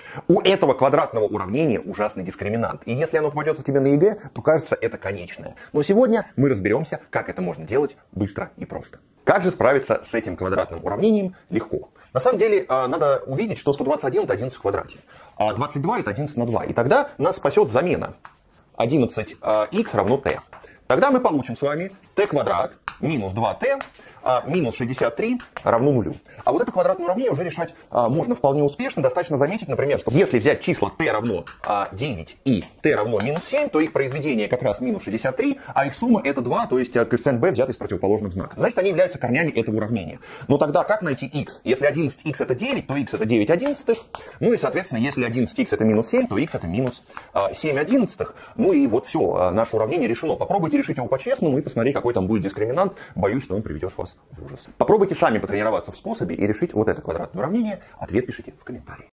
У этого квадратного уравнения ужасный дискриминант. И если оно попадется тебе на ЕГЭ, то кажется это конечное. Но сегодня мы разберемся, как это можно делать быстро и просто. Как же справиться с этим квадратным уравнением легко? На самом деле надо увидеть, что 121 это 11 в квадрате, а 22 это 11 на 2. И тогда нас спасет замена 11х равно t. Тогда мы получим с вами t квадрат минус 2t минус 63 равно нулю. А вот это квадратное уравнение уже решать можно вполне успешно. Достаточно заметить, например, что если взять числа t равно 9 и t равно минус 7, то их произведение как раз минус 63, а их сумма это 2, то есть коэффициент b взят из противоположных знаков. Значит, они являются корнями этого уравнения. Но тогда как найти x? Если 11х это 9, то x это 9 одиннадцатых. Ну и, соответственно, если 11х это минус 7, то x это минус 7 одиннадцатых. Ну и вот все, наше уравнение решено. Попробуйте решить его по-честному и посмотреть, какой там будет дискриминант. Боюсь, что он приведет вас в ужас. Попробуйте сами потренироваться в способе и решить вот это квадратное уравнение. Ответ пишите в комментарии.